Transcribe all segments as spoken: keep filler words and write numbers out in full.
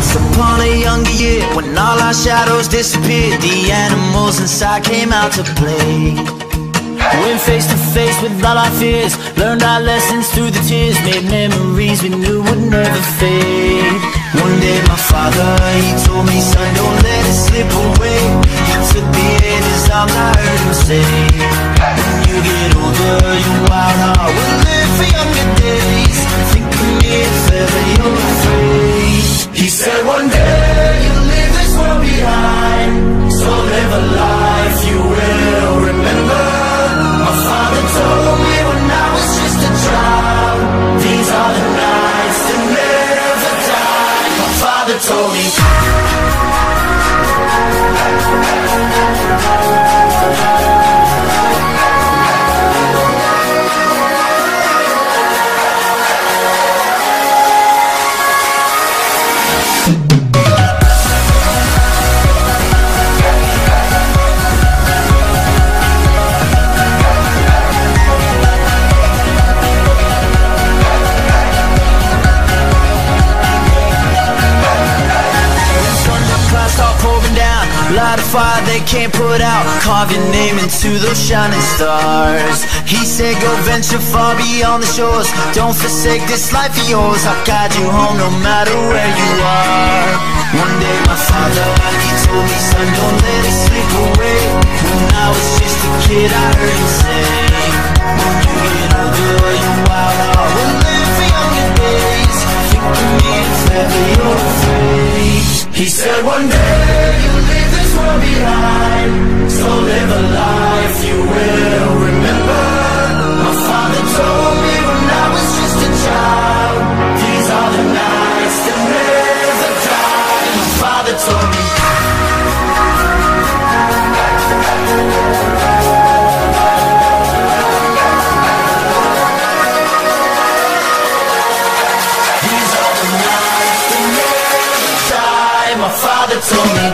Once upon a younger year, when all our shadows disappeared, the animals inside came out to play. Went face to face with all our fears, learned our lessons through the tears, made memories we knew would never fade. One day my father, he told me, son, don't let it slip away. He took me in his arms, I heard him say, when you get older, your wild heart will live for younger days. Think of me if ever you're afraid. He said one day you'll leave this world behind, so live a life you will remember. My father told me when I was just a child, these are the nights that never die. My father told me. Light a fire they can't put out, carve your name into those shining stars. He said go venture far beyond the shores, don't forsake this life of yours. I'll guide you home no matter where you are. One day my father, he told me, son, don't let it slip away. When I was just a kid I heard him say, when you get older your wild heart will live for younger days. Think of me if ever you're afraid. He said one day you'll leave this world behind, so live a life you will remember. My father told me when I was just a child, these are the nights that never die. My father told me. These are the nights that never die. My father told me.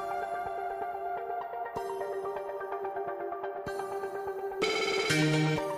Thank you.